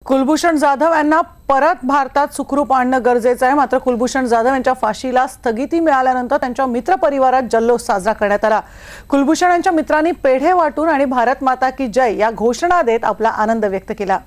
कुलभूषण जाधव यांना परत भारतात सुखरूप आणणं गरजेचं आहे। मात्र कुलभूषण जाधव यांच्या फाशीला स्थगिती मिळाल्यानंतर त्यांच्या मित्रपरिवारात जल्लोष साजरा करण्यात आला। कुलभूषण यांच्या मित्रांनी पेढे वाटून आणि भारत माता की जय या घोषणा देत आपला आनंद व्यक्त केला।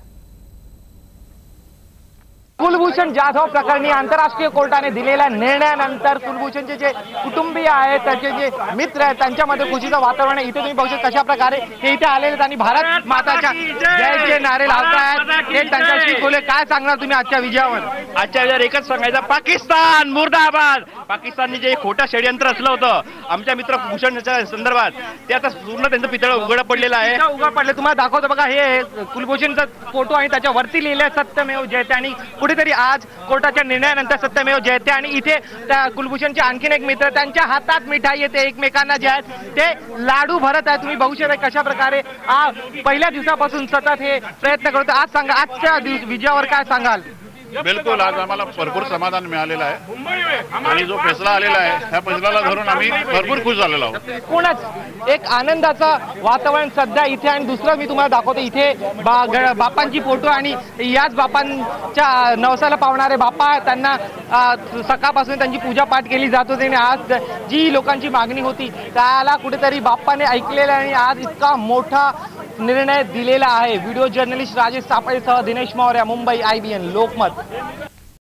कुलभूषण जाधव प्रकरणी आंतरराष्ट्रीय कोर्टाने दिलेल्या निर्णयानंतर कुलभूषणचे जे कुटुंबीय आहेत, त्याचे जे मित्र आहेत, त्यांच्यामध्ये खुशीचं वातावरण आहे। इथे तुम्ही बघू शकता कशा प्रकारे हे इथे आलेले आणि भारत माताच्या जयचे नारे लावतायत। हे त्यांच्याशी बोले, काय सांगणार तुम्ही आजच्या विजयावर? आजच्या विजयावर एकच सांगायचं, पाकिस्तान मुर्दाबाद। पाकिस्तानने जे खोटं षडयंत्र असलं होतं आमच्या मित्र भूषणच्या संदर्भात, ते आता पूर्ण त्यांचं पितळ उघड पडलेलं आहे। उघड पडले, तुम्हाला दाखवतो बघा, हे कुलभूषणचा फोटो आणि त्याच्यावरती लिहिले सत्यमेव जयते आणि कुठेतरी आज कोर्टाच्या निर्णयानंतर सत्यमेव जयते। आणि इथे त्या कुलभूषणचे आणखीन एक मित्र, त्यांच्या हातात मिठाई येते, एकमेकांना जे आहेत ते लाडू भरत आहेत। तुम्ही बघू शकता कशा प्रकारे पहिल्या दिवसापासून सतत हे प्रयत्न करतो। आज सांगा, आजच्या विजयावर काय सांगाल? बिलकुल, आज आम्हाला भरपूर समाधान मिळालेलं आहे आणि जो फैसला आलेला आहे त्या फैसल्याला धरून आम्ही भरपूर खुश झालेलो आहोत। एकूणच एक आनंदाचं वातावरण सध्या इथे। आणि दुसरं मी तुम्हाला दाखवतो, इथे बापांची फोटो आणि याच बापांच्या नवसाला पावणारे बापा, त्यांना सकाळपासून त्यांची पूजा पाठ केली जात होती आणि आज जी लोकांची मागणी होती त्याला कुठेतरी बाप्पाने ऐकलेलं आणि आज इतका मोठा निर्णय दिलेला आहे। व्हिडिओ जर्नलिस्ट राजेश सापळेसह दिनेश मौर्य, मुंबई, IBN लोकमत।